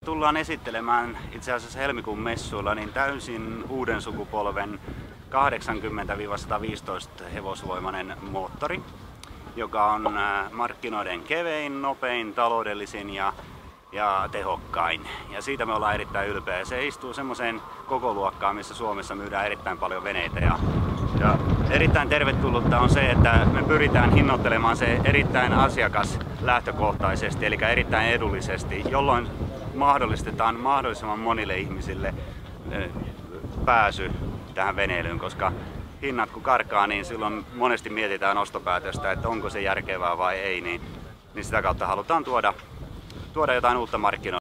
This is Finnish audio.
Tullaan esittelemään itse asiassa helmikuun messuilla niin täysin uuden sukupolven 80-115 hevosvoimainen moottori, joka on markkinoiden kevein, nopein, taloudellisin ja tehokkain. Ja siitä me ollaan erittäin ylpeä. Se istuu semmoiseen kokoluokkaan, missä Suomessa myydään erittäin paljon veneitä. Ja erittäin tervetullutta on se, että me pyritään hinnoittelemaan se erittäin asiakaslähtökohtaisesti, eli erittäin edullisesti, jolloin mahdollistetaan mahdollisimman monille ihmisille pääsy tähän veneilyyn, koska hinnat kun karkaa, niin silloin monesti mietitään ostopäätöstä, että onko se järkevää vai ei, niin sitä kautta halutaan tuoda jotain uutta markkinoille.